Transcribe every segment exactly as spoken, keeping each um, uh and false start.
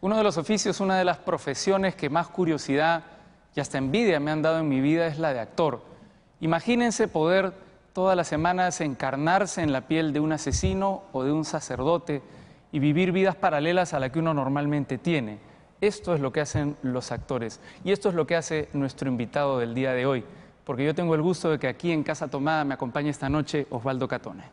Uno de los oficios, una de las profesiones que más curiosidad y hasta envidia me han dado en mi vida es la de actor. Imagínense poder todas las semanas encarnarse en la piel de un asesino o de un sacerdote y vivir vidas paralelas a la que uno normalmente tiene. Esto es lo que hacen los actores y esto es lo que hace nuestro invitado del día de hoy, porque yo tengo el gusto de que aquí en Casa Tomada me acompañe esta noche Osvaldo Catone.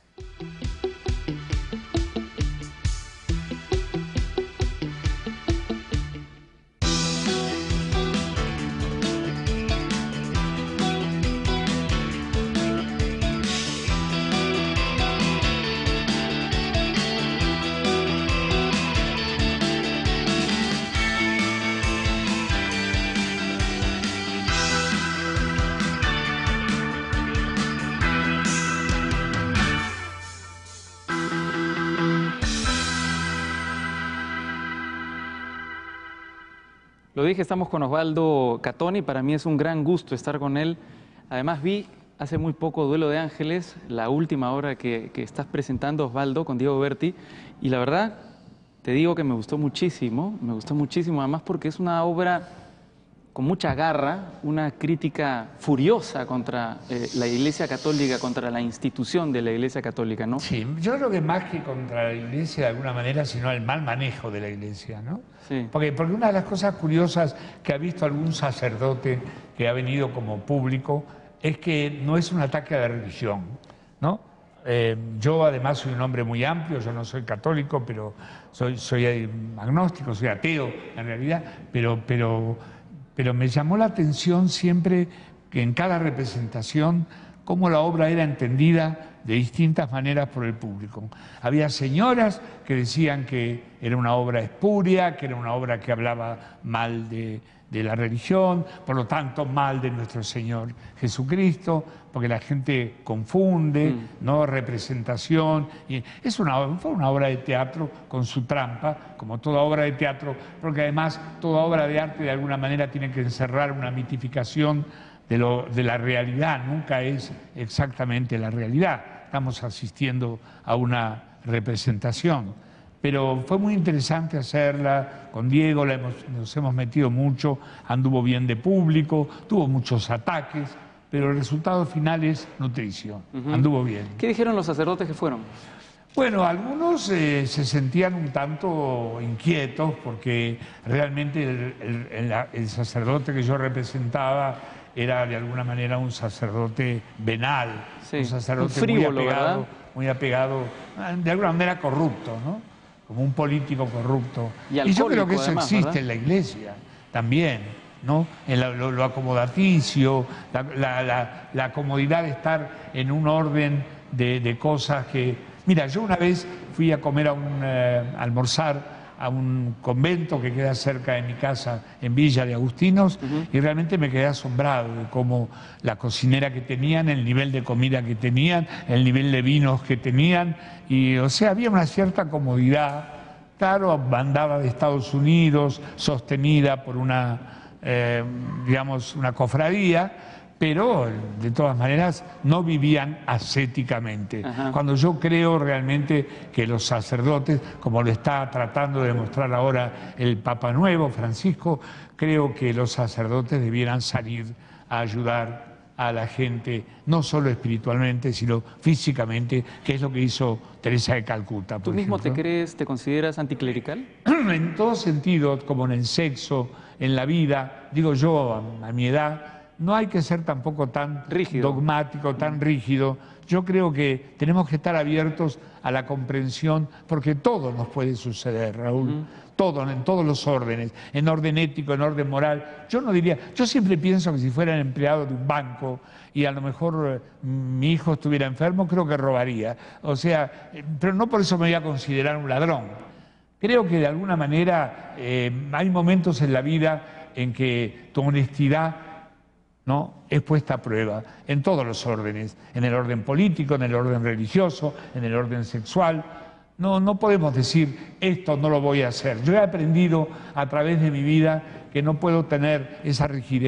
Lo dije, estamos con Osvaldo Catone y para mí es un gran gusto estar con él. Además vi hace muy poco Duelo de Ángeles, la última obra que, que estás presentando, Osvaldo, con Diego Berti, y la verdad te digo que me gustó muchísimo, me gustó muchísimo además porque es una obra con mucha garra, una crítica furiosa contra eh, la Iglesia Católica, contra la institución de la Iglesia Católica, ¿no? Sí, yo creo que más que contra la Iglesia de alguna manera, sino el mal manejo de la Iglesia, ¿no? Sí. Porque, porque una de las cosas curiosas que ha visto algún sacerdote que ha venido como público es que no es un ataque a la religión, ¿no? Eh, yo además soy un hombre muy amplio, yo no soy católico, pero soy, soy agnóstico, soy ateo en realidad, pero... pero Pero me llamó la atención siempre que en cada representación cómo la obra era entendida de distintas maneras por el público. Había señoras que decían que era una obra espuria, que era una obra que hablaba mal de, de la religión, por lo tanto mal de nuestro Señor Jesucristo, porque la gente confunde, mm. ¿no? Representación. Y es una, fue una obra de teatro con su trampa, como toda obra de teatro, porque además toda obra de arte de alguna manera tiene que encerrar una mitificación de, lo, de la realidad, nunca es exactamente la realidad. Estamos asistiendo a una representación. Pero fue muy interesante hacerla con Diego, la hemos, nos hemos metido mucho, anduvo bien de público, tuvo muchos ataques, pero el resultado final es nutricio, uh-huh. Anduvo bien. ¿Qué dijeron los sacerdotes que fueron? Bueno, algunos eh, se sentían un tanto inquietos porque realmente el, el, el, el sacerdote que yo representaba era de alguna manera un sacerdote venal, sí, un sacerdote un frívolo, muy apegado, ¿verdad? muy apegado, de alguna manera corrupto, ¿no? Como un político corrupto. Y, y yo creo que eso además, existe, ¿verdad?, en la Iglesia también, ¿no? En la, lo, lo acomodaticio, la, la, la, la comodidad de estar en un orden de, de cosas que... Mira, yo una vez fui a comer a un eh, almorzar a un convento que queda cerca de mi casa en Villa de Agustinos, uh-huh. Y realmente me quedé asombrado de cómo la cocinera que tenían, el nivel de comida que tenían, el nivel de vinos que tenían, y o sea, había una cierta comodidad, claro, bandada de Estados Unidos, sostenida por una, eh, digamos, una cofradía, pero de todas maneras no vivían ascéticamente. Ajá. Cuando yo creo realmente que los sacerdotes, como lo está tratando de demostrar ahora el Papa Nuevo, Francisco, creo que los sacerdotes debieran salir a ayudar a la gente, no solo espiritualmente, sino físicamente, que es lo que hizo Teresa de Calcuta. ¿Tú mismo te crees, te consideras anticlerical? En todo sentido, como en el sexo, en la vida, digo yo, a, a mi edad, no hay que ser tampoco tan rígido, dogmático, tan rígido. Yo creo que tenemos que estar abiertos a la comprensión, porque todo nos puede suceder, Raúl. Uh-huh. Todo, en todos los órdenes, en orden ético, en orden moral. Yo no diría, yo siempre pienso que si fuera empleado de un banco y a lo mejor eh, mi hijo estuviera enfermo, creo que robaría. O sea, eh, pero no por eso me voy a considerar un ladrón. Creo que de alguna manera eh, hay momentos en la vida en que tu honestidad, ¿no?, es puesta a prueba en todos los órdenes, en el orden político, en el orden religioso, en el orden sexual. No, no podemos decir, esto no lo voy a hacer. Yo he aprendido a través de mi vida que no puedo tener esa rigidez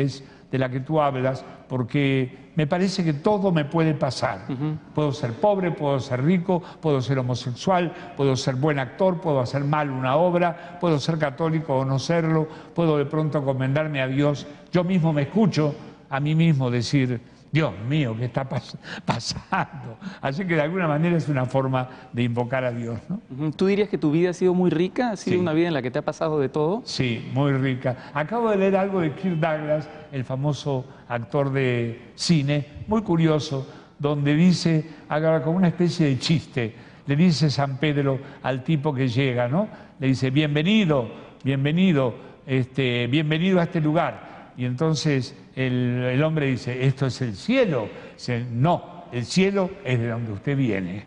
de la que tú hablas, porque me parece que todo me puede pasar. Uh-huh. Puedo ser pobre, puedo ser rico, puedo ser homosexual, puedo ser buen actor, puedo hacer mal una obra, puedo ser católico o no serlo, puedo de pronto encomendarme a Dios. Yo mismo me escucho a mí mismo decir, Dios mío, ¿qué está pas pasando? Así que de alguna manera es una forma de invocar a Dios, ¿no? ¿Tú dirías que tu vida ha sido muy rica? ¿Ha sido Sí. una vida en la que te ha pasado de todo? Sí, muy rica. Acabo de leer algo de Kirk Douglas, el famoso actor de cine, muy curioso, donde dice, haga como una especie de chiste, le dice San Pedro al tipo que llega, ¿no? Le dice, bienvenido, bienvenido, este, bienvenido a este lugar. Y entonces el, el hombre dice, ¿esto es el cielo? Dice, no, el cielo es de donde usted viene.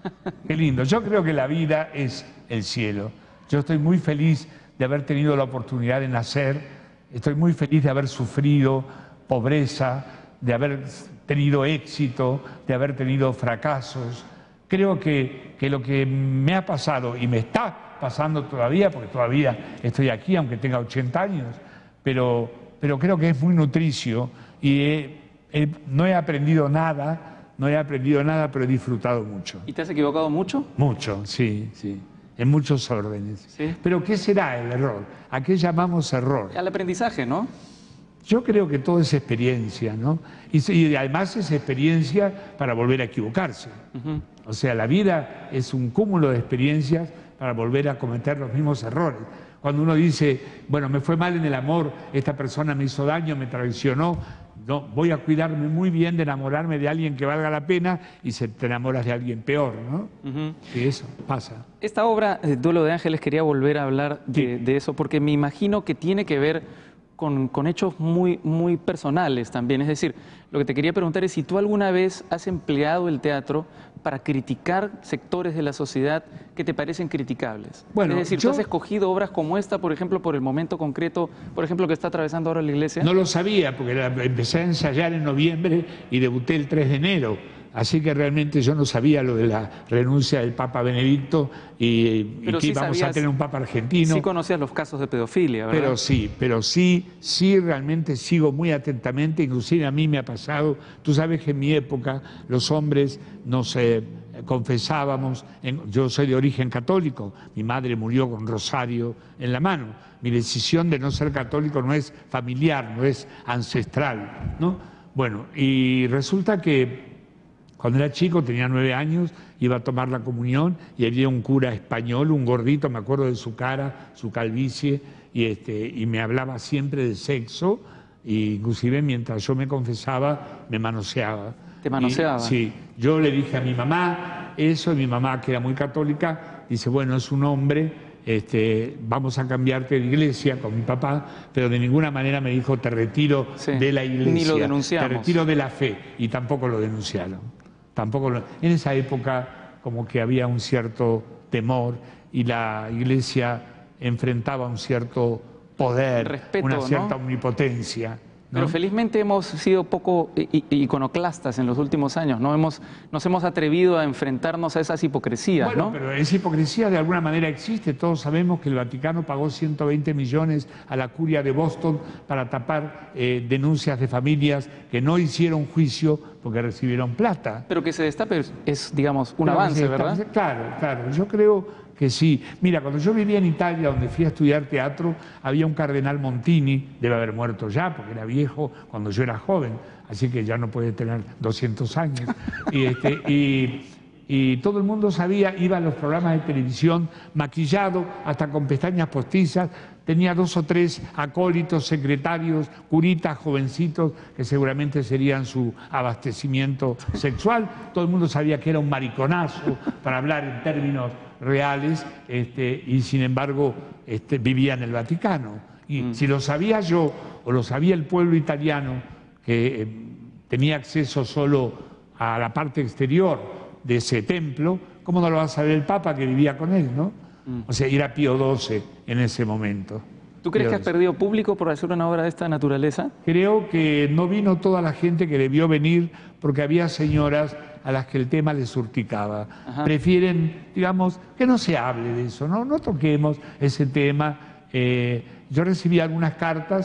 Qué lindo. Yo creo que la vida es el cielo. Yo estoy muy feliz de haber tenido la oportunidad de nacer, estoy muy feliz de haber sufrido pobreza, de haber tenido éxito, de haber tenido fracasos. Creo que, que lo que me ha pasado y me está pasando todavía, porque todavía estoy aquí, aunque tenga ochenta años, pero... pero creo que es muy nutricio y he, he, no he aprendido nada, no he aprendido nada, pero he disfrutado mucho. ¿Y te has equivocado mucho? Mucho, sí, sí, en muchos órdenes. ¿Sí? Pero ¿qué será el error? ¿A qué llamamos error? Al aprendizaje, ¿no? Yo creo que todo es experiencia, ¿no? Y, y además es experiencia para volver a equivocarse. Uh-huh. O sea, la vida es un cúmulo de experiencias para volver a cometer los mismos errores. Cuando uno dice, bueno, me fue mal en el amor, esta persona me hizo daño, me traicionó, no, voy a cuidarme muy bien de enamorarme de alguien que valga la pena y se te enamoras de alguien peor, ¿no? Uh-huh. Y eso pasa. Esta obra, Duelo de Ángeles, quería volver a hablar de, sí. de eso, porque me imagino que tiene que ver con, con hechos muy, muy personales también. Es decir, lo que te quería preguntar es si tú alguna vez has empleado el teatro para criticar sectores de la sociedad que te parecen criticables. Bueno, es decir, yo... ¿tú has escogido obras como esta, por ejemplo, por el momento concreto, por ejemplo, que está atravesando ahora la Iglesia? No lo sabía, porque la, empecé a ensayar en noviembre y debuté el tres de enero. Así que realmente yo no sabía lo de la renuncia del Papa Benedicto y, y que sí íbamos sabías, a tener un Papa argentino. Sí conocías los casos de pedofilia, ¿verdad? Pero sí, pero sí, sí realmente sigo muy atentamente, inclusive a mí me ha pasado. Tú sabes que en mi época los hombres nos eh, confesábamos, en, yo soy de origen católico, mi madre murió con rosario en la mano. Mi decisión de no ser católico no es familiar, no es ancestral, ¿no? Bueno, y resulta que cuando era chico, tenía nueve años, iba a tomar la comunión y había un cura español, un gordito, me acuerdo de su cara, su calvicie, y, este, y me hablaba siempre de sexo, e inclusive mientras yo me confesaba, me manoseaba. ¿Te manoseaba? Y, sí, yo le dije a mi mamá eso, y mi mamá, que era muy católica, dice, bueno, es un hombre, este, vamos a cambiarte de iglesia con mi papá, pero de ninguna manera me dijo, te retiro sí, de la iglesia, ni lo denunciamos. Te retiro de la fe, y tampoco lo denunciaron. Tampoco lo... En esa época como que había un cierto temor y la Iglesia enfrentaba un cierto poder, respeto, una cierta ¿no? omnipotencia, ¿no? Pero felizmente hemos sido poco iconoclastas en los últimos años, ¿no? Hemos, nos hemos atrevido a enfrentarnos a esas hipocresías, bueno, ¿no? Pero esa hipocresía de alguna manera existe. Todos sabemos que el Vaticano pagó ciento veinte millones a la curia de Boston para tapar eh, denuncias de familias que no hicieron juicio porque recibieron plata. Pero que se destape es, digamos, un claro, avance, sí, ¿verdad? Claro, claro. Yo creo que sí. Mira, cuando yo vivía en Italia, donde fui a estudiar teatro, había un cardenal Montini, debe haber muerto ya, porque era viejo cuando yo era joven, así que ya no puede tener doscientos años. Y, este, y, y todo el mundo sabía, iba a los programas de televisión maquillado, hasta con pestañas postizas, tenía dos o tres acólitos, secretarios, curitas, jovencitos, que seguramente serían su abastecimiento sexual. Todo el mundo sabía que era un mariconazo, para hablar en términos reales, este, y sin embargo este, vivía en el Vaticano. Y mm. si lo sabía yo, o lo sabía el pueblo italiano, que eh, tenía acceso solo a la parte exterior de ese templo, ¿cómo no lo va a saber el Papa que vivía con él, no? O sea, era Pío doce en ese momento. ¿Tú crees que has perdido público por hacer una obra de esta naturaleza? Creo que no vino toda la gente que debió venir porque había señoras a las que el tema les urticaba. Ajá. Prefieren, digamos, que no se hable de eso, no, no toquemos ese tema. Eh, yo recibí algunas cartas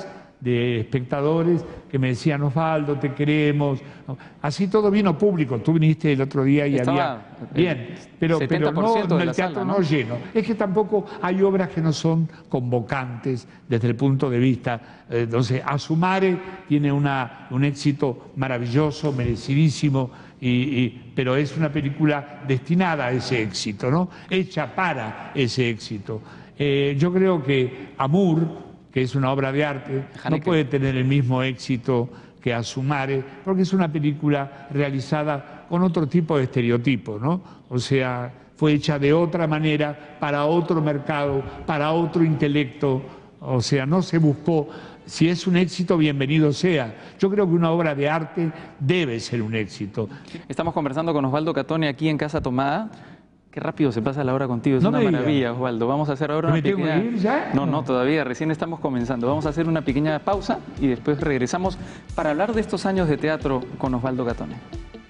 de espectadores que me decían, Osvaldo, te queremos. Así todo vino público. Tú viniste el otro día y Estaba había... Bien, pero, pero no, de el la teatro sala, ¿no? no lleno. Es que tampoco hay obras que no son convocantes desde el punto de vista... Eh, entonces, Asumare tiene una, un éxito maravilloso, merecidísimo, y, y, pero es una película destinada a ese éxito, ¿no? Hecha para ese éxito. Eh, yo creo que Amour, que es una obra de arte, no puede tener el mismo éxito que Asumare, porque es una película realizada con otro tipo de estereotipos, ¿no? O sea, fue hecha de otra manera, para otro mercado, para otro intelecto, o sea, no se buscó. Si es un éxito, bienvenido sea. Yo creo que una obra de arte debe ser un éxito. Estamos conversando con Osvaldo Catoni aquí en Casa Tomada. Qué rápido se pasa la hora contigo, es no una maravilla, diga. Osvaldo. Vamos a hacer ahora ¿No una me tengo pequeña... que ir ya? No, no, todavía, recién estamos comenzando. Vamos a hacer una pequeña pausa y después regresamos para hablar de estos años de teatro con Osvaldo Catoni.